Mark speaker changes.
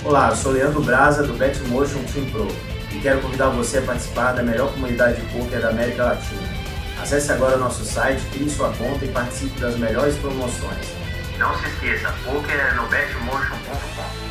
Speaker 1: Olá, eu sou Leandro Braza do Betmotion Team Pro e quero convidar você a participar da melhor comunidade de poker da América Latina. Acesse agora nosso site, crie sua conta e participe das melhores promoções. Não se esqueça, poker é no betmotion.com.